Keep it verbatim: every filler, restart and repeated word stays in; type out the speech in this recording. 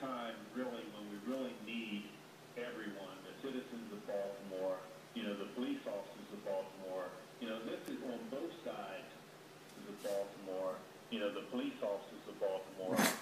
time, really, when we really need everyone, the citizens of Baltimore, you know, the police officers of Baltimore, you know, this is on both sides of Baltimore, you know, the police officers of Baltimore,